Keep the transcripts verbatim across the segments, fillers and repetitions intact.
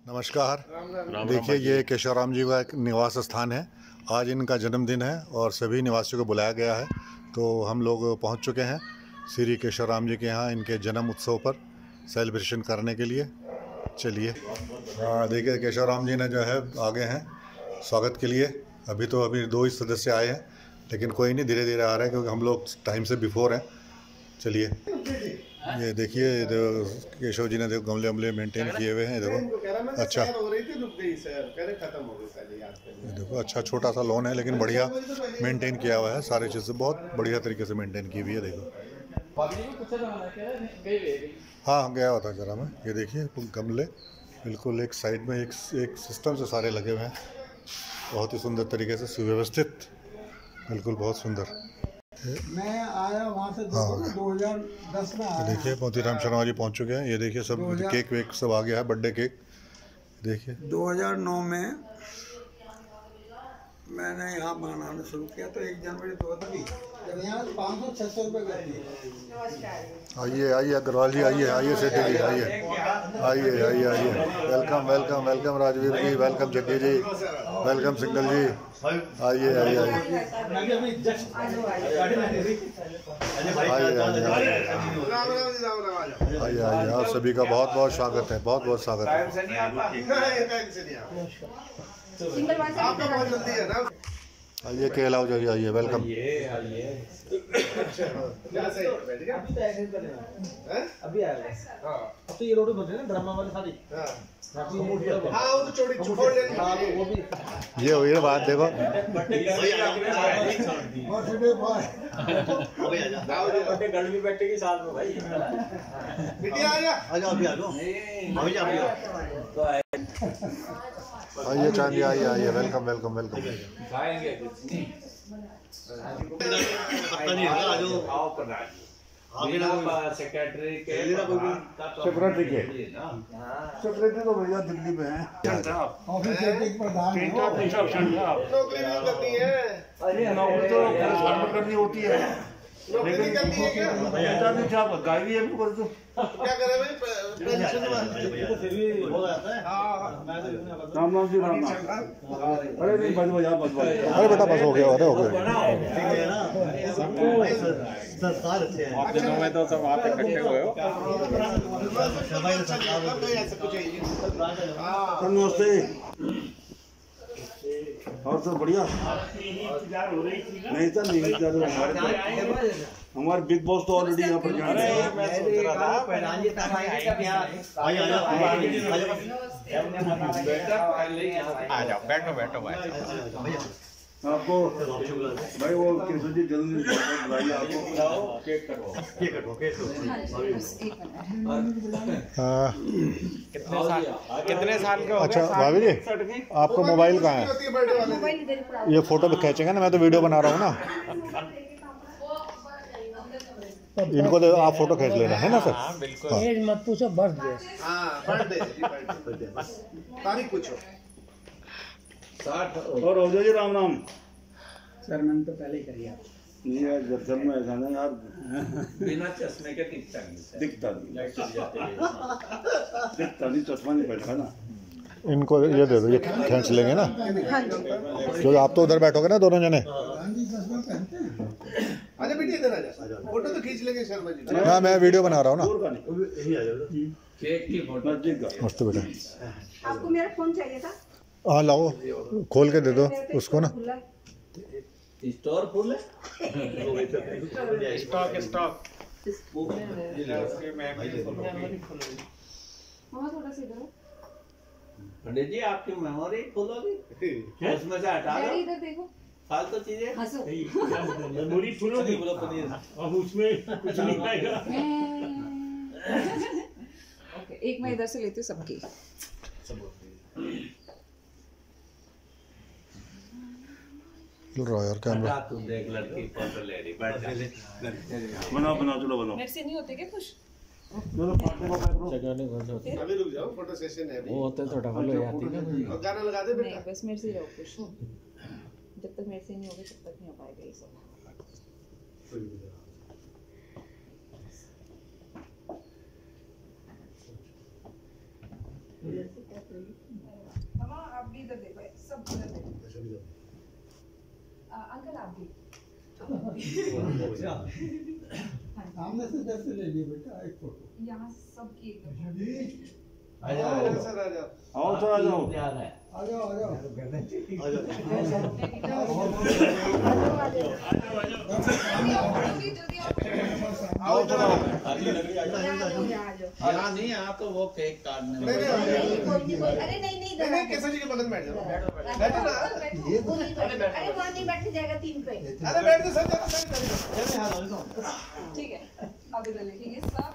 नमस्कार। देखिए, ये केशवराम जी का एक निवास स्थान है। आज इनका जन्मदिन है और सभी निवासियों को बुलाया गया है। तो हम लोग पहुंच चुके हैं श्री केशवराम जी के यहाँ इनके जन्म उत्सव पर सेलिब्रेशन करने के लिए। चलिए, हाँ देखिए, केशवराम जी ने जो है आगे हैं स्वागत के लिए। अभी तो अभी दो ही सदस्य आए हैं, लेकिन कोई नहीं, धीरे धीरे आ रहे हैं क्योंकि हम लोग टाइम से बिफोर हैं। चलिए, ये देखिए, केशव जी ने देखो गमले वमले मेंटेन किए हुए हैं। देखो अच्छा, देखो अच्छा छोटा सा लॉन है, लेकिन बढ़िया मेंटेन किया हुआ है। सारी चीज़ें बहुत बढ़िया तरीके से मेंटेन की हुई है। देखो, हाँ गया हुआ था जरा मैं। ये देखिए गमले बिल्कुल एक साइड में एक एक सिस्टम से सारे लगे हुए हैं, बहुत ही सुंदर तरीके से सुव्यवस्थित, बिल्कुल बहुत सुंदर। मैं आया वहाँ से दो हज़ार दस में आया। देखिए मोतीराम शर्मा जी पहुँच चुके हैं। ये देखिए सब केक वेक सब आ गया है, बर्थडे केक। देखिए दो हज़ार नौ में मैंने यहाँ बनाना शुरू किया, तो एक जनवरी दो हज़ार जब यहाँ पाँच सौ छः सौ रुपये करती। आइए आइए अग्रवाल जी, आइए आइए सेठी जी, आइए आइए आइए आइए welcome welcome welcome Rajveer ji, welcome Jaggi ji, welcome Singhal ji. आइए आइए आइए आइए आइए आप सभी का बहुत बहुत स्वागत है, बहुत बहुत स्वागत है। आइए के अलाव जाइए, आइए वेलकम। अभी आया तो ये रोड बन रही है ना ड्रामा वाली सारी। हाँ वो तो चौड़ी छोड़ लेंगे वो भी। ये हुई है बात, देखो गढ़ भी बैठेगी साथ में भाई। बिटिया आ जा, आ जाओ, अभी आ जाओ, आइए चांदी, आइए आइए वेलकम वेलकम वेलकम। खाएंगे कुछ नहीं। सेक्रेटरी के सेक्रेटरी के सेक्रेटरी तो भैया दिल्ली में है। ऑफिस के प्रधान नौकरी भी करती है। अरे नौकरी तो करनी होती है, नौकरी करती है क्या? गाय भी है कर दो। क्या करे भाई, पेंशन फिर भी हो जाता है। राम राम जी, राम राम। अरे नहीं बस बजा बस बजा। अरे बेटा बस हो गया, अरे हो गया। आप दिनों में तो सब वहाँ पे इकट्ठे हुए हो। नमस्ते, और सब बढ़िया? नहीं सर, नहीं हमारे हमारे बिग बॉस तो ऑलरेडी यहाँ पर जा रहे हैं। आ जाओ, बैठो बैठो भाई। आपको भाई वो केशव जी जल्दी बुलाइए, आपको केक कटवाओ, केक कटवाओ, केक हाँ कितने साल कितने साल के हो गए? अच्छा भाभी जी, आपको मोबाइल कहाँ है? ये फोटो भी खींचेंगे ना, मैं तो वीडियो बना रहा हूँ ना। इनको तो आप फोटो खींच लेना है ना सर? हाँ बिल्कुल। हाँ। एज मत पूछो, बर्थडे। हाँ बर्थडे तारीख पूछो। और हो जाइए। राम राम सर मैंने तो पहले ही करी आप। नहीं यार, जब जब में ऐसा ना यार बिना चश्मे के दिखता नहीं। दिखता नहीं दिखता नहीं चश्मा नहीं बैठा ना। इनको ये दे दो, ये खींच लेंगे ना, क्योंकि आप तो उधर बैठोगे ना दोनों जने। अच्छा बेटी इधर आ जा, फोटो तो खींच लेंगे शर्मा जी। हाँ मैं वीडियो बना रहा हूँ ना। केक की फोटो मस्त बेटा। आपको मेरा फोन चाहिए था? हाँ लाओ, खोल के दे दो उसको ना। स्टोर फुल है। स्टॉक स्टॉक हाँ थोड़ा सा इधर। पंडित जी आपकी मेमोरी फुल होगी, उसमें से हटा दो इधर देखो, फालतू चीजें। हंसो। मेमोरी फुल होगी, अब उसमें कुछ नहीं आएगा। ओके, एक मैं इधर से लेती हूँ सबकी। रहा यार कैमरा। तू देख लड़की फोटो ले रही, बैठ जा। बनाओ बनाओ, चलो बनाओ। मेरे से नहीं होते क्या कुछ? अभी रुक जाओ, फोटो सेशन है अभी। वो होते तो डबल हो जाती ना। और गाना लगा दे नहीं, बेटा। बस मेरे से ही रहो कुछ। जब तक मेरे से नहीं होगा तब तक नहीं हो पाएगा ये सब। मामा आप भी इधर देखो, सब इधर देखो। अंकल आप भी। सामने से जैसे ले लिए बेटा एक फोटो। यहाँ सबकी एकदम। आ जाओ आओ तो आ जाओ आ जाओ आ जाओ आओ तो आओ यहाँ नहीं, यहाँ तो वो केक काटने अरे नहीं नहीं नहीं कैसा जी के बगल में बैठ जाओ बैठो ना ये तो नहीं बैठ, अरे वहाँ नहीं बैठ जाएगा तीन पे। अरे बैठ जा सर जाओ सर ठीक है, अब इधर लिखेंगे सब।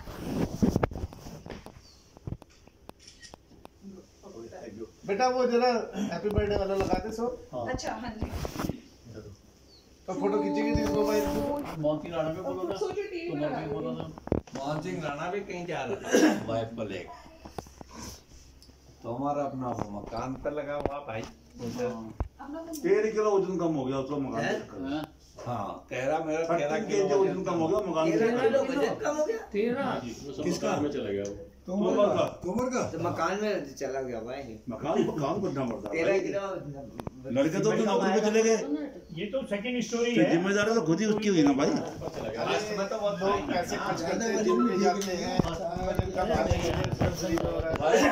बेटा वो जरा हैप्पी बर्थडे वाला लगा दे सो अच्छा हाँ जी। तो फोटो खींचेगी तो इसको भाई मोहन सिंह राणा भी बोलो था, सोचो टीवी तो में मोहन सिंह बोलो था, मोहन सिंह राणा भी कहीं जा रहा था वाइफ को लेकर। तो हमारा अपना मकान पे लगा हुआ भाई। तेरह किलो वजन कम हो गया उसका मकान हाँ तेरह मेरा तेरह किलो किलो वजन कम हो गया मकान तेरह किसका में चला गया वो तोमर का तोमर का तो मकान में चला गया भाई। मकान को काम करना पड़ता है तेरह किलो लड़के तो अपनी नौकरी पे चले गए ये तो सेकंड स्टोरी तो है। जिम्मेदारी तो खुद ही उसकी हुई ना भाई लास्ट में तो वो लोग पैसे खर्च करते हैं जिम पे जाते हैं वजन कम आने के लिए सर्जरी हो रहा है।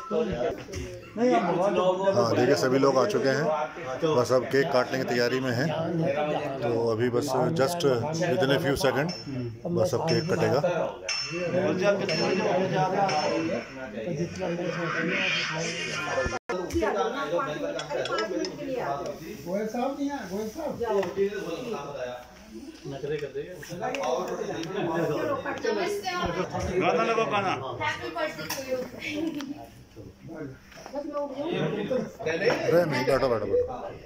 हाँ देखिए सभी लोग आ चुके हैं, बस अब केक काटने की तैयारी में हैं। तो अभी बस just within a few second बस अब केक कटेगा। गोयल साहब नहीं है, गोयल साहब गाना लगा गाना अरे नहीं बैठो बैठो बैठो।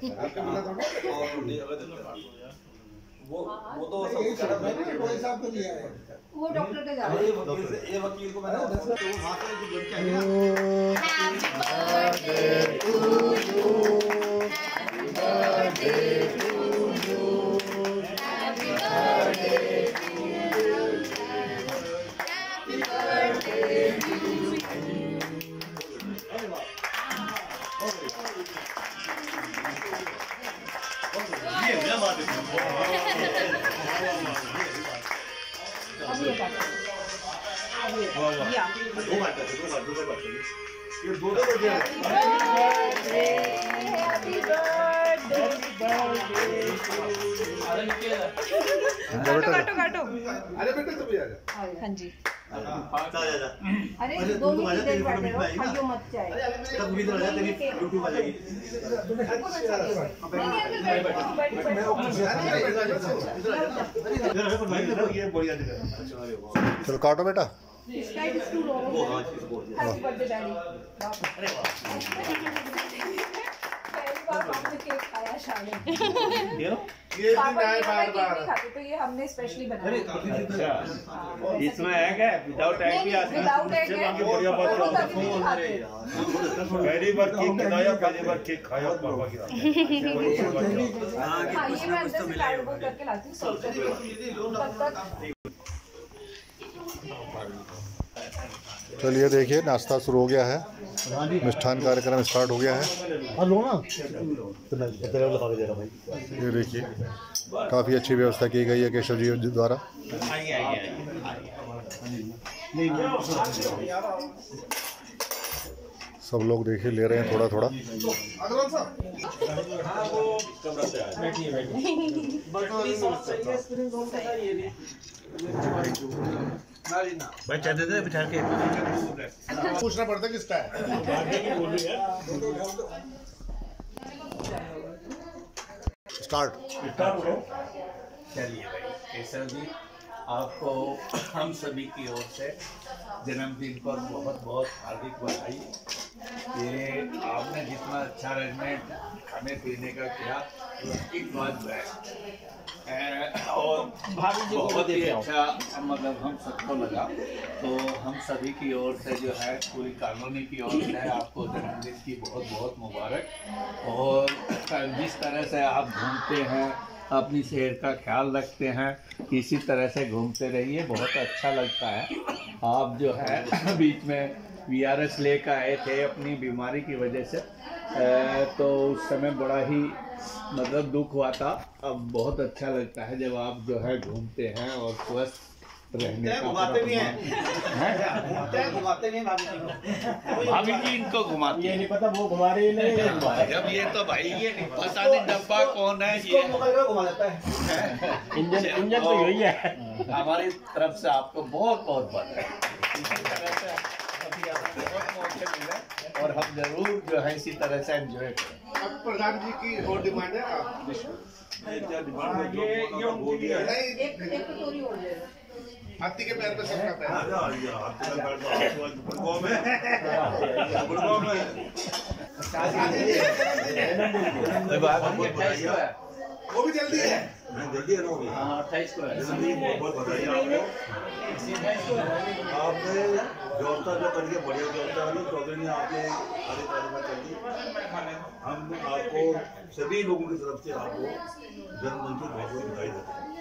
वो वो तो सब गोयल साहब को दिया है। वो डॉक्टर के जा रहे हैं। ये वकील को मैंने दस मिनट वो वहां से जो बोल के आया ये दो दो बजे काटो काटो काटो। अरे बेटा तू भी आ जा हाँ जी। अरे अरे दोनों की देख बैठे हो, खाइयो मत चाहे। तब भी तो तेरी यूट्यूब आ जाएगी। ये बढ़िया जगह चलो काटो बेटा। Happy birthday daddy. पहली बार हमने केक खाया शादी। ये दिन आए बार बार खाते तो ये हमने स्पेशली बनाया। इसमें एग है, विदाउट एग भी आता है। विदाउट एग है। बढ़िया बात वो कभी नहीं खाते। पहली बार केक खिलाया पहली बार केक खाया पापा की हाँ ये मैं अंदर से कार्डबोर्ड करके लाती हूँ सॉल्व करके। तब तक चलिए देखिए नाश्ता शुरू हो गया है, मिष्ठान कार्यक्रम स्टार्ट हो गया है। ये देखिए काफ़ी अच्छी व्यवस्था की गई है केशव जी द्वारा। सब लोग देखिए ले रहे हैं थोड़ा थोड़ा। पूछना पड़ता किसका है। स्टार्ट। चलिए भाई केशव जी, आपको हम सभी की ओर से जन्मदिन पर बहुत बहुत हार्दिक बधाई। ये आपने जितना अच्छा अरेंजमेंट खाने पीने का किया उसकी बात बेस्ट और बहुत ही अच्छा मतलब हम सबको लगा। तो हम सभी की ओर से जो है पूरी कॉलोनी की ओर से आपको जन्मदिन की बहुत बहुत मुबारक। और जिस तरह से आप घूमते हैं अपनी सेहत का ख्याल रखते हैं, इसी तरह से घूमते रहिए, बहुत अच्छा लगता है। आप जो है बीच में वी आर एस लेकर आए थे अपनी बीमारी की वजह से, तो उस समय बड़ा ही मतलब दुख हुआ था। अब बहुत अच्छा लगता है जब आप जो है घूमते हैं और स्वस्थ रहने का घुमाते भी हैं, घूमते हैं घुमाते भी हैं भाभी जी को। भाभी जी इनको घुमाती ये नहीं पता वो घुमा रही है नहीं, जब ये तो भाई ये नहीं पता नहीं डब्बा कौन है ये घुमा देता है। इंजन इंजन तो यही है। हमारी तरफ से आपको बहुत बहुत बधाई। इसी तरह से अभी आपको बहुत मौके मिले और हम जरूर जो है इसी तरह से एंजॉय करें। अब प्रधान जी की और डिमांड है आप हाथी के पैर पे सबका पैर वो भी जल्दी है, जल्दी है ना अट्ठाईस को है। बहुत बहुत बधाई आपको। आपने व्यवस्था जो करिए बढ़िया व्यवस्था है, चौधरी ने आपके आगे तारीफ कर दी। हम आपको सभी लोगों की तरफ से आपको जन्मदिन की बहुत बहुत बधाई देते हैं।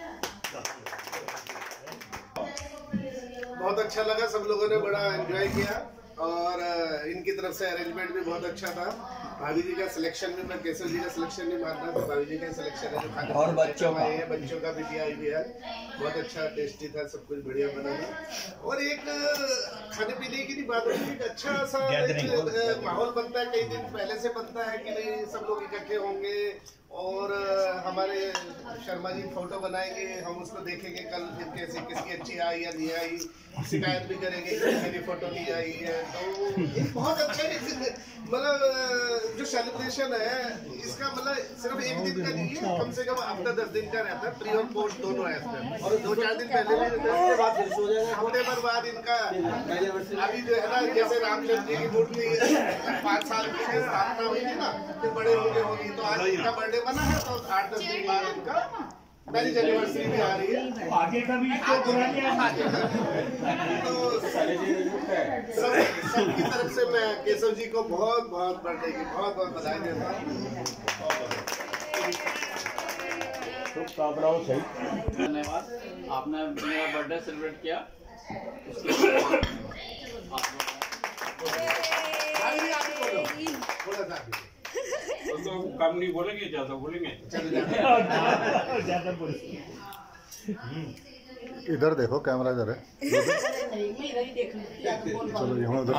बहुत अच्छा लगा, सब लोगों ने बड़ा एंजॉय किया और इनकी तरफ से अरेंजमेंट भी बहुत अच्छा था। भाभी जी का सिलेक्शन भी, मैं केशव जी का सिलेक्शन नहीं मानता था, भाभी जी का सिलेक्शन है जो खाने और बच्चों का है, बच्चों का भी किया भी है। बहुत अच्छा टेस्टी था, सब कुछ बढ़िया बना था। और एक खाने पीने की नहीं बात होती, एक अच्छा सा एक माहौल बनता है, कई दिन पहले से बनता है कि नहीं सब लोग इकट्ठे होंगे और हमारे शर्मा जी फोटो बनाएंगे, हम उसको देखेंगे कल फिर कैसे किसकी अच्छी आई या नहीं आई, शिकायत भी करेंगे कि मेरी फोटो नहीं आई है। तो ये बहुत अच्छा मतलब जो सेलिब्रेशन है इसका मतलब सिर्फ एक दिन का नहीं है, कम से कम हफ्ता दस दिन का रहता है, प्री और पोस्ट दोनों है इसमें। और दो चार दिन पहले भी हफ्ते भर बाद इनका अभी जो है ना, जैसे रामचंद्र जी की मूर्ति पाँच साल की स्थापना हुई थी ना, फिर बड़े होंगे होगी, तो आज इनका बर्थडे बना है, तो आठ दस दिन बाद इनका मैरिज एनिवर्सरी भी आ रही है। आगे का भी इसको पुरानी तो सब सबकी तरफ से मैं केशव जी को बहुत बहुत बर्थडे की बहुत बहुत बधाई देता हूँ। धन्यवाद, आपने मेरा बर्थडे सेलिब्रेट किया। तो कम नहीं बोलेंगे, ज्यादा बोलेंगे। ज्यादा बोलेंगे। इधर देखो, कैमरा इधर है। चलो यहाँ उधर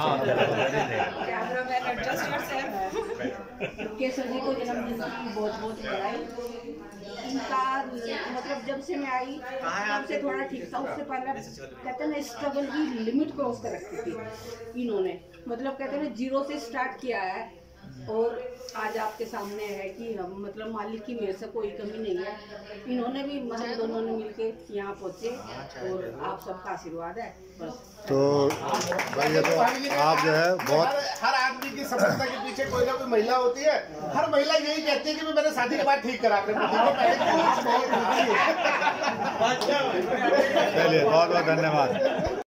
केशव जी को जन्मदिन की बहुत बहुत बधाई। इनका मतलब जब से मैं आई तब से थोड़ा ठीक था, उससे पहले कहते ना स्ट्रगल की लिमिट क्रॉस कर रखी थी इन्होंने, मतलब कहते हैं जीरो से स्टार्ट किया है और आज आपके सामने है कि हम मतलब मालिक की मेरे से कोई कमी नहीं है। इन्होंने भी मतलब दोनों ने मिलके यहाँ पहुँचे और आप सबका आशीर्वाद है बस। तो भाई ये तो आप जो है बहुत हर, हर आदमी की सफलता के पीछे कोई ना कोई महिला होती है। हर महिला यही कहती है कि मेरे शादी के बाद ठीक करा अपने चलिए, बहुत बहुत धन्यवाद।